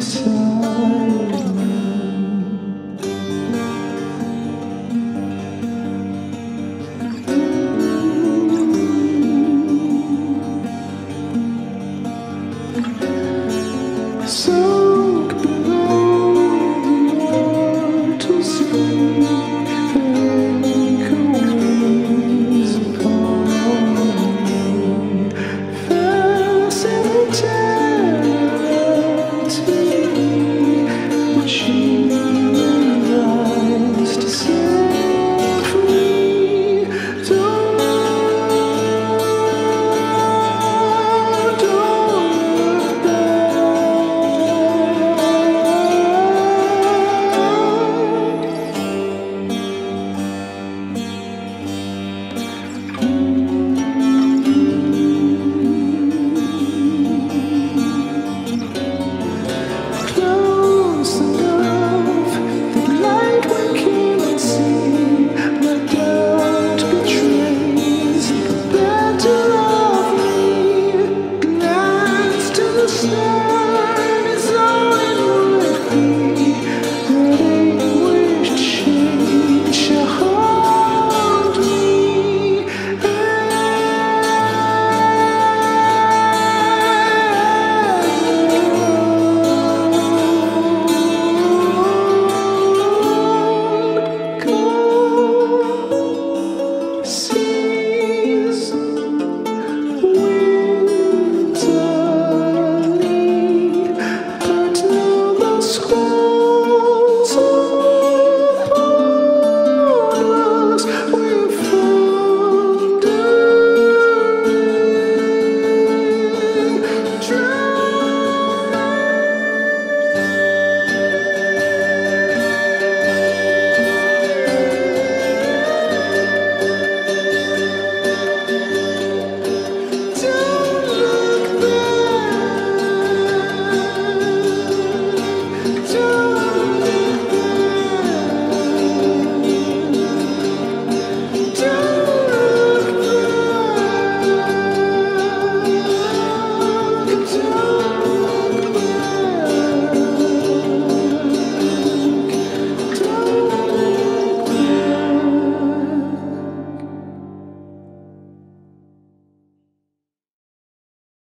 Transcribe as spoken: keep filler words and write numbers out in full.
Sunk below the mortal sea, echoes upon me, fascinating but she lies to set free. Don't, don't look back. Close enough that light will kill and see. My doubt betrays the better of me. Glance to the stars.